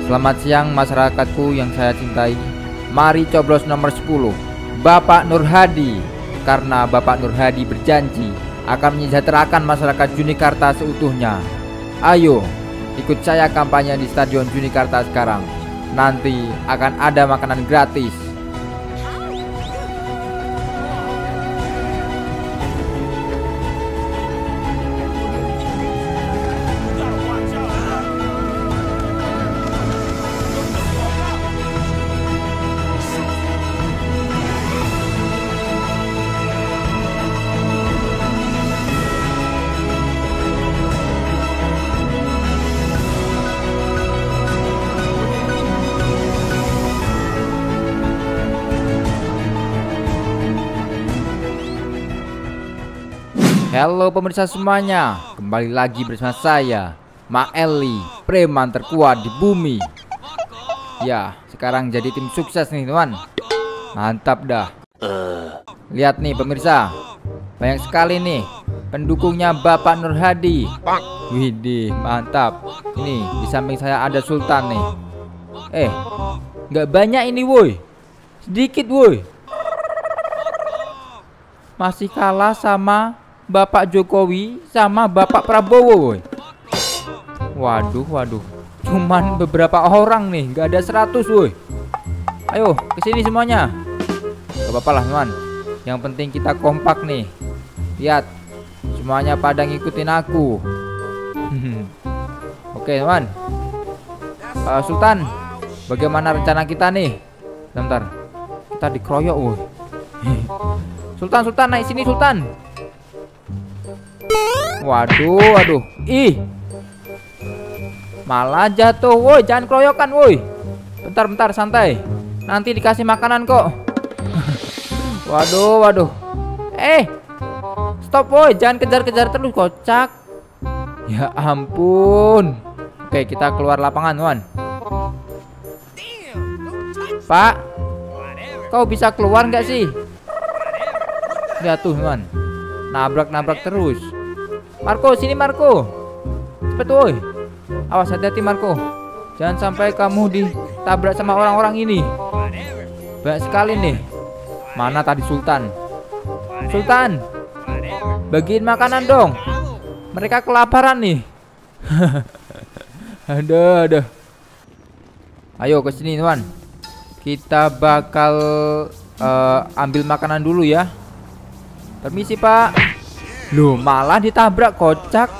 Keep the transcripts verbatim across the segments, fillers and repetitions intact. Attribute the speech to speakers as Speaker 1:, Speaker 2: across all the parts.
Speaker 1: Selamat siang masyarakatku yang saya cintai. Mari coblos nomor sepuluh, Bapak Nur Hadi. Karena Bapak Nur Hadi berjanji akan menyejahterakan masyarakat Junikarta seutuhnya. Ayo, ikut saya kampanye di Stadion Junikarta sekarang. Nanti akan ada makanan gratis. Halo pemirsa semuanya, kembali lagi bersama saya, Maeli, preman terkuat di bumi. Ya, sekarang jadi tim sukses nih teman. Mantap dah. Lihat nih pemirsa, banyak sekali nih pendukungnya Bapak Nur Hadi. Widih, mantap. Ini di samping saya ada Sultan nih. Eh, nggak banyak ini woi, sedikit woi. Masih kalah sama Bapak Jokowi sama Bapak Prabowo woy. Waduh, waduh, cuman beberapa orang nih, nggak ada seratus woy. Ayo kesini semuanya. Gak apa-apa lah teman, yang penting kita kompak nih. Lihat, semuanya pada ngikutin aku. Oke teman. uh, Sultan, bagaimana rencana kita nih? Bentar, kita dikeroyok woy. Sultan, Sultan naik sini Sultan. Waduh, waduh, ih, malah jatuh, woi, jangan keroyokan, woi. Bentar, bentar, santai. Nanti dikasih makanan kok. Waduh, waduh. Eh, stop, woi, jangan kejar-kejar terus, kocak. Ya ampun. Oke, kita keluar lapangan, Wan. Pak, kau bisa keluar nggak sih? Lihat tuh, Wan. Nabrak-nabrak terus. Marco, sini Marco. Cepet woi. Awas, hati-hati Marco. Jangan sampai kamu ditabrak sama orang-orang ini. Banyak sekali nih. Mana tadi Sultan? Sultan, bagiin makanan dong. Mereka kelaparan nih. Aduh, aduh. Ayo ke sini teman. Kita bakal uh, ambil makanan dulu ya. Permisi Pak. Loh, malah ditabrak, kocak.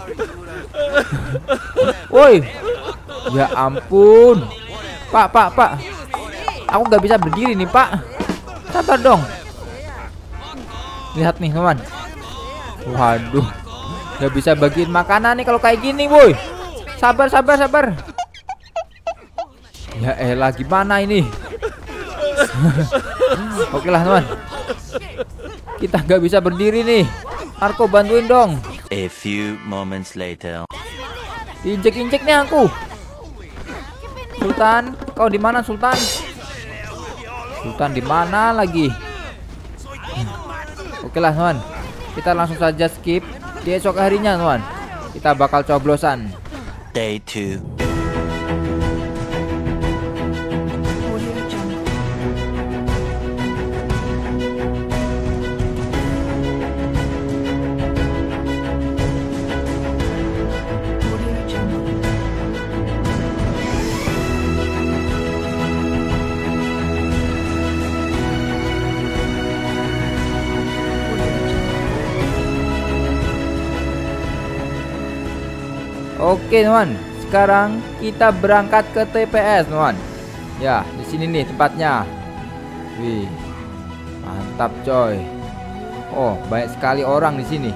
Speaker 1: Woi, ya ampun. Pak, pak, pak, aku nggak bisa berdiri nih pak. Sabar dong. Lihat nih teman. Waduh, nggak bisa bagiin makanan nih kalau kayak gini woi. Sabar, sabar, sabar. Ya elah, gimana ini? Oke lah teman, kita nggak bisa berdiri nih. Marco, bantuin dong.
Speaker 2: A few moments later.
Speaker 1: Injek-injek nih aku. Sultan, kau di mana Sultan? Sultan di mana lagi? Oke lah teman, kita langsung saja skip. Di esok harinya teman, kita bakal coblosan.
Speaker 2: Day two.
Speaker 1: Oke teman, sekarang kita berangkat ke T P S teman. Ya, di sini nih tempatnya. Wih, mantap coy. Oh, banyak sekali orang di sini.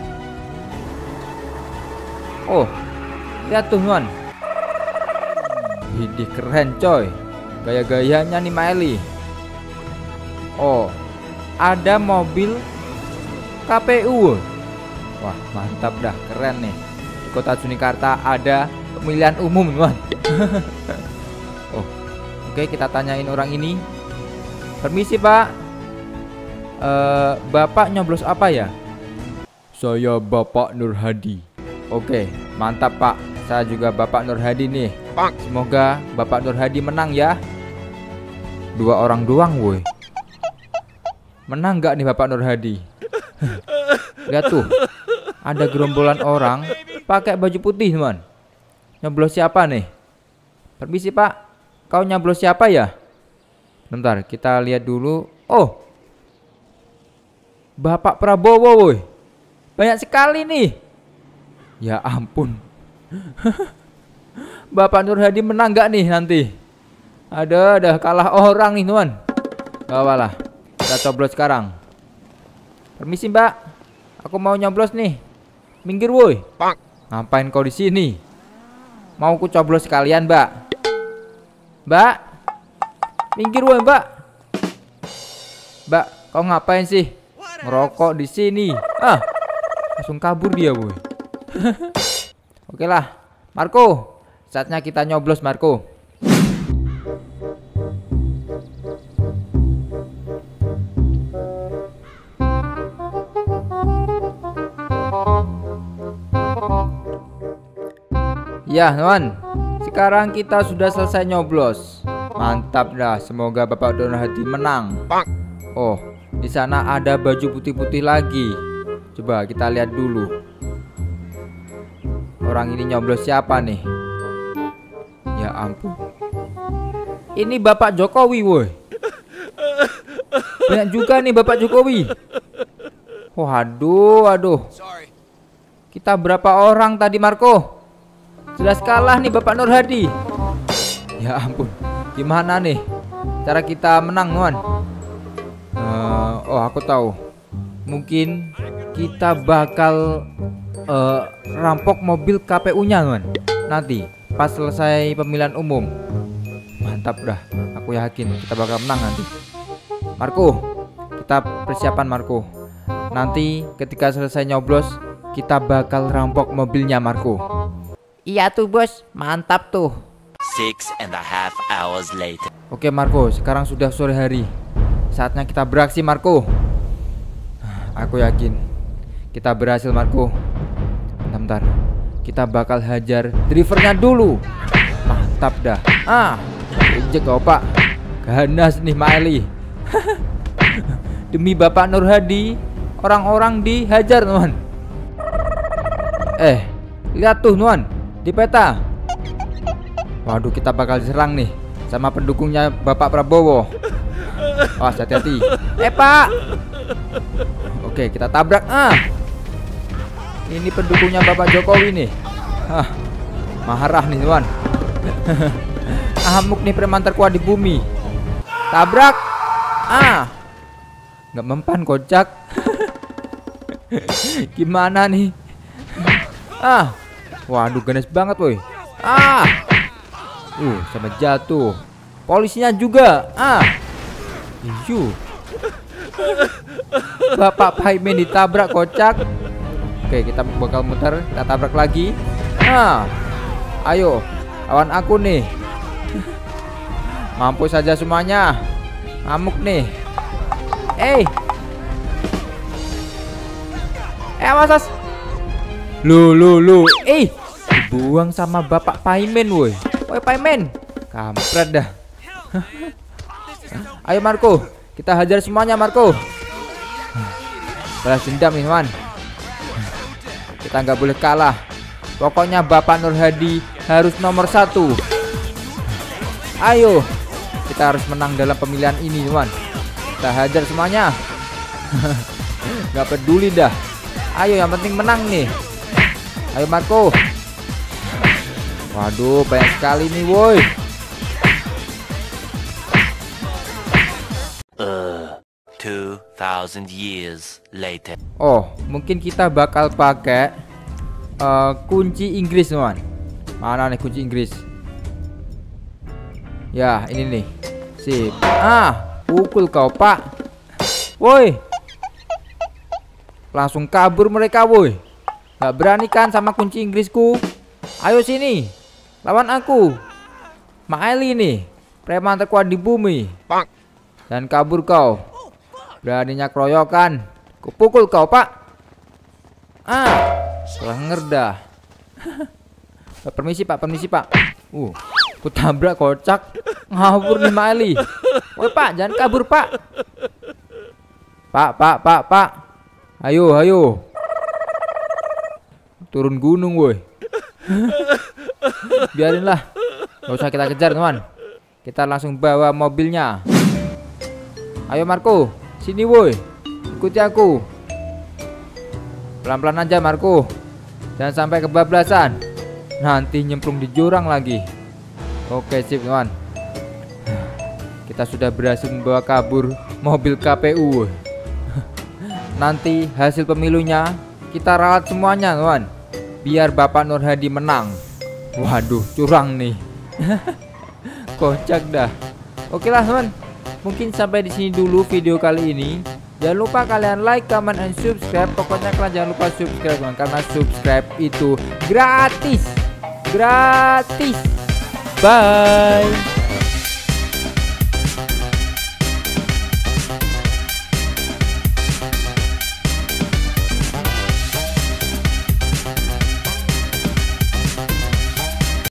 Speaker 1: Oh, lihat tuh teman. Widih, keren coy. Gaya-gayanya nih Maeli. Oh, ada mobil K P U. Wah, mantap dah, keren nih. Kota Junikarta ada pemilihan umum teman. Oh, oke, kita tanyain orang ini. Permisi pak, uh, bapak nyoblos apa ya? Saya Bapak Nur Hadi. Oke, mantap pak. saya juga Bapak Nur Hadi nih. Semoga Bapak Nur Hadi menang ya. Dua orang doang woi. Menang nggak nih Bapak Nur Hadi? Lihat tuh, ada gerombolan orang pakai baju putih teman. Nyoblos siapa nih? Permisi Pak, kau nyoblos siapa ya? Bentar, kita lihat dulu. Oh, Bapak Prabowo woi. Banyak sekali nih. Ya ampun. Bapak Nur Hadi menang nggak nih nanti? Ada, ada kalah orang nih teman. Gak apa-apa, kita coblos sekarang. Permisi Mbak, aku mau nyoblos nih. Minggir woi. Ngapain kau di sini? Mau ku coblos sekalian Mbak. Mbak, minggir woi Mbak. Mbak, kau ngapain sih? Ngerokok di sini. Ah, langsung kabur dia woi. Oke lah, Marco, saatnya kita nyoblos Marco. Ya teman, sekarang kita sudah selesai nyoblos. Mantap dah, semoga Bapak Nur Hadi menang. Oh, di sana ada baju putih-putih lagi. Coba kita lihat dulu. Orang ini nyoblos siapa nih? Ya ampun. Ini Bapak Jokowi woi. Banyak juga nih Bapak Jokowi. Oh aduh, aduh. Kita berapa orang tadi Marco? Jelas kalah nih Bapak Nur Hadi. Ya ampun, gimana nih cara kita menang teman? Uh, oh aku tahu. Mungkin kita bakal uh, rampok mobil K P U-nya teman. Nanti pas selesai pemilihan umum. Mantap dah, aku yakin kita bakal menang nanti. Marco, kita persiapan Marco. Nanti ketika selesai nyoblos, kita bakal rampok mobilnya Marco. Iya tuh bos, mantap tuh.
Speaker 2: Six and a half hours later.
Speaker 1: Oke Marco, sekarang sudah sore hari. Saatnya kita beraksi Marco. Aku yakin kita berhasil Marco. Bentar, bentar. Kita bakal hajar drivernya dulu. Mantap dah. Ah, injek kau Pak. Ganas nih Maeli. Demi Bapak Nur Hadi, orang-orang dihajar teman. Eh, lihat tuh teman, di peta. Waduh, kita bakal diserang nih sama pendukungnya Bapak Prabowo. Awas, hati-hati. Eh Pak. Oke, kita tabrak. Ah, ini pendukungnya Bapak Jokowi nih. Ah, marah nih teman. Amuk nih preman terkuat di bumi. Tabrak. Ah, nggak mempan kocak. Gimana nih? Ah, waduh ganas banget woi. Ah, uh, sampai jatuh. Polisinya juga. Ah, iyu. Bapak Paimin ditabrak kocak. Oke, kita bakal muter, kita tabrak lagi. Ah, ayo, lawan aku nih. Mampus saja semuanya. Ngamuk nih. Eh, eh awas. Lu lu lu. Eh, dibuang sama Bapak Paimin woi. Woi Paimin, kampret dah. Ayo Marco, kita hajar semuanya Marco. Balas dendam nih teman. Kita nggak boleh kalah. Pokoknya Bapak Nur Hadi harus nomor satu. Ayo, kita harus menang dalam pemilihan ini teman. Kita hajar semuanya. Nggak peduli dah. Ayo, yang penting menang nih. Ayo Marco. Waduh, banyak sekali nih woi.
Speaker 2: Uh, two thousand years later.
Speaker 1: Oh, mungkin kita bakal pakai uh, kunci Inggris teman. Mana nih kunci Inggris? Ya, ini nih. Sip. Ah, pukul kau Pak. Woi. Langsung kabur mereka woi. Gak berani kan sama kunci Inggrisku? Ayo sini, lawan aku. Maeli nih, preman terkuat di bumi. Dan kabur kau. Beraninya keroyokan. Kupukul kau Pak. Ah, kurang ngerdah. Permisi Pak, permisi Pak. Uh, ku tabrak kocak. Ngawur nih Mak Eli. Woi Pak, jangan kabur Pak. Pak, Pak, Pak, Pak. Ayo, ayo. Turun gunung woi. Biarinlah. Gak usah kita kejar teman. Kita langsung bawa mobilnya. Ayo Marco, sini woi. Ikuti aku. Pelan-pelan aja Marco. Jangan sampai kebablasan. Nanti nyemplung di jurang lagi. Oke sip teman. Kita sudah berhasil membawa kabur mobil K P U. Nanti hasil pemilunya kita ralat semuanya teman, biar Bapak Nur Hadi menang. Waduh, curang nih. Kocak dah. Oke lah teman, mungkin sampai di sini dulu video kali ini. Jangan lupa kalian like, comment, and subscribe. Pokoknya kalian jangan lupa subscribe teman, karena subscribe itu gratis. Gratis. Bye.